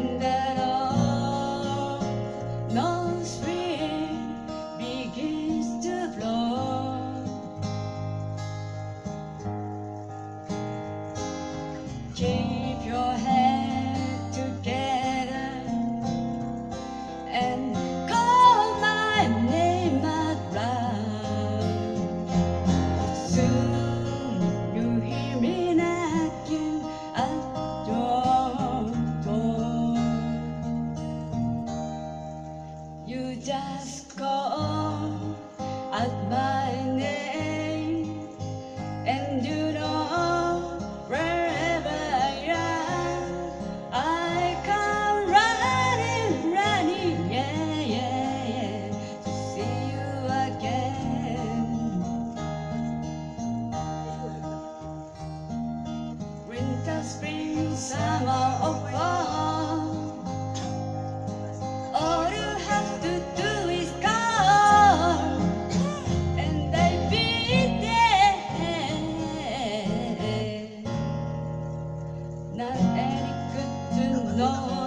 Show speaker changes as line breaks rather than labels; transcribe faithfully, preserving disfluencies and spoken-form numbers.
and then all no stream begins to flow. Keep your head together and call my name out loud. Soon you hear me knocking at your door. You just call out my name, and you know wherever I am, I come running, running, yeah, yeah, yeah, to see you again. Winter, spring, summer, or fall, all you have to do is call, and I'll be there. Not any good to know.